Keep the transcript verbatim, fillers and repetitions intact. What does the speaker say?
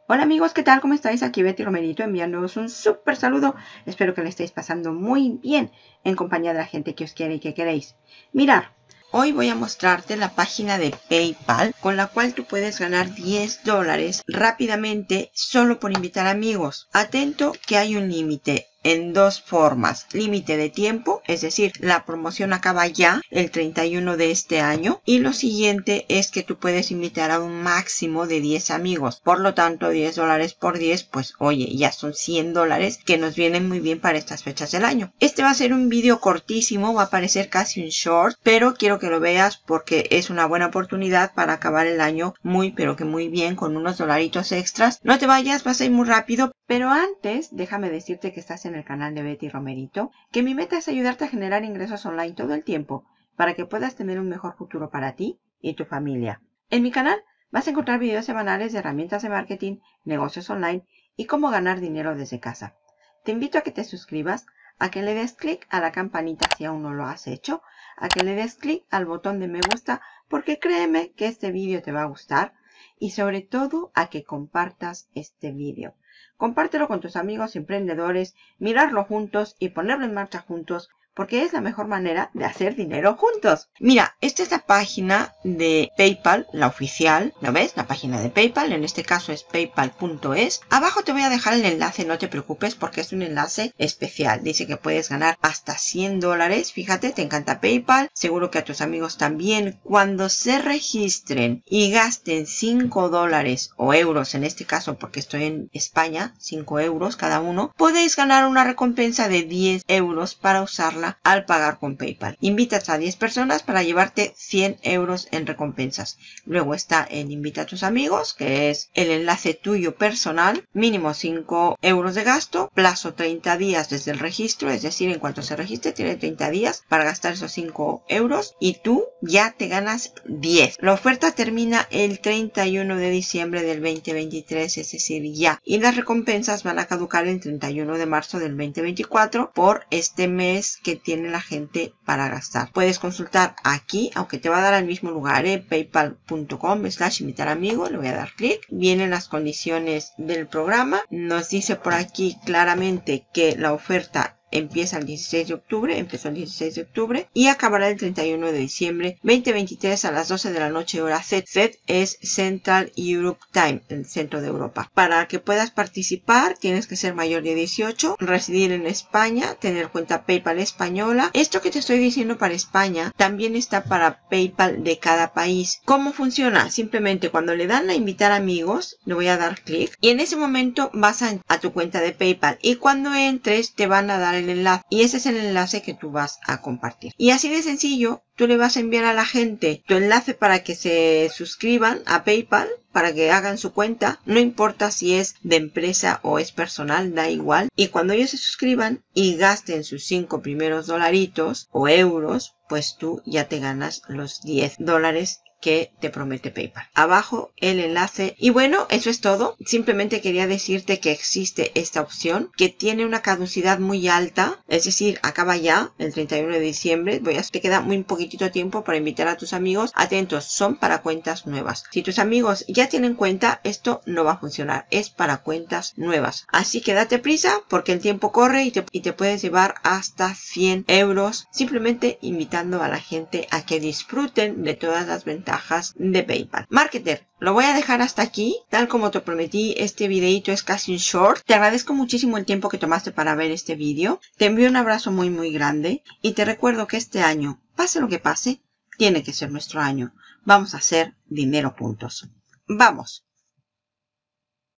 Hola amigos, ¿qué tal? ¿Cómo estáis? Aquí Betty Romerito enviándoos un súper saludo. Espero que le estéis pasando muy bien en compañía de la gente que os quiere y que queréis. Mirad, hoy voy a mostrarte la página de PayPal con la cual tú puedes ganar diez dólares rápidamente solo por invitar amigos. Atento que hay un límite en dos formas. Límite de tiempo, es decir, la promoción acaba ya el treinta y uno de este año. Y lo siguiente es que tú puedes invitar a un máximo de diez amigos. Por lo tanto, diez dólares por diez, pues oye, ya son cien dólares que nos vienen muy bien para estas fechas del año. Este va a ser un vídeo cortísimo, va a parecer casi un short, pero quiero que lo veas porque es una buena oportunidad para acabar el año muy, pero que muy bien con unos dolaritos extras. No te vayas, vas a ir muy rápido. Pero antes, déjame decirte que estás en el canal de Betty Romerito, que mi meta es ayudarte a generar ingresos online todo el tiempo para que puedas tener un mejor futuro para ti y tu familia. En mi canal vas a encontrar videos semanales de herramientas de marketing, negocios online y cómo ganar dinero desde casa. Te invito a que te suscribas, a que le des clic a la campanita si aún no lo has hecho, a que le des clic al botón de me gusta porque créeme que este vídeo te va a gustar y sobre todo a que compartas este vídeo. Compártelo con tus amigos emprendedores, mirarlo juntos y ponerlo en marcha juntos, porque es la mejor manera de hacer dinero juntos. Mira, esta es la página de PayPal, la oficial, ¿lo ves? La página de PayPal, en este caso es paypal punto es. Abajo te voy a dejar el enlace, no te preocupes porque es un enlace especial. Dice que puedes ganar hasta cien dólares. Fíjate, te encanta PayPal. Seguro que a tus amigos también. Cuando se registren y gasten cinco dólares o euros, en este caso porque estoy en España, cinco euros cada uno, podéis ganar una recompensa de diez euros para usarla al pagar con PayPal. Invitas a diez personas para llevarte cien euros en recompensas. Luego está el invita a tus amigos, que es el enlace tuyo personal, mínimo cinco euros de gasto, plazo treinta días desde el registro, es decir, en cuanto se registre tiene treinta días para gastar esos cinco euros y tú ya te ganas diez. La oferta termina el treinta y uno de diciembre del veinte veintitrés, es decir, ya. Y las recompensas van a caducar el treinta y uno de marzo del veinte veinticuatro por este mes que tiene la gente para gastar. Puedes consultar aquí, aunque te va a dar al mismo lugar, ¿eh? paypal punto com slash invitar amigo, le voy a dar clic. Vienen las condiciones del programa. Nos dice por aquí claramente que la oferta empieza el dieciséis de octubre, empezó el dieciséis de octubre y acabará el treinta y uno de diciembre veinte veintitrés a las doce de la noche hora Z. Z es Central Europe Time, el centro de Europa. Para que puedas participar tienes que ser mayor de dieciocho, residir en España, tener cuenta PayPal española. Esto que te estoy diciendo para España también está para PayPal de cada país. ¿Cómo funciona? Simplemente cuando le dan a invitar amigos, le voy a dar clic y en ese momento vas a, a tu cuenta de PayPal y cuando entres te van a dar el enlace y ese es el enlace que tú vas a compartir. Y así de sencillo, tú le vas a enviar a la gente tu enlace para que se suscriban a PayPal, para que hagan su cuenta. No importa si es de empresa o es personal, da igual. Y cuando ellos se suscriban y gasten sus cinco primeros dolaritos o euros, pues tú ya te ganas los diez dólares que te promete PayPal. Abajo el enlace. Y bueno, eso es todo. Simplemente quería decirte que existe esta opción que tiene una caducidad muy alta. Es decir, acaba ya el treinta y uno de diciembre. Voy a, te queda muy poquitito tiempo para invitar a tus amigos. Atentos, son para cuentas nuevas. Si tus amigos ya tienen cuenta, esto no va a funcionar. Es para cuentas nuevas. Así que date prisa porque el tiempo corre y te, y te puedes llevar hasta cien euros simplemente invitando a la gente a que disfruten de todas las ventajas de PayPal. Marketer, lo voy a dejar hasta aquí. Tal como te prometí, este videito es casi un short. Te agradezco muchísimo el tiempo que tomaste para ver este video. Te envío un abrazo muy muy grande y te recuerdo que este año, pase lo que pase, tiene que ser nuestro año. Vamos a hacer dinero juntos. ¡Vamos!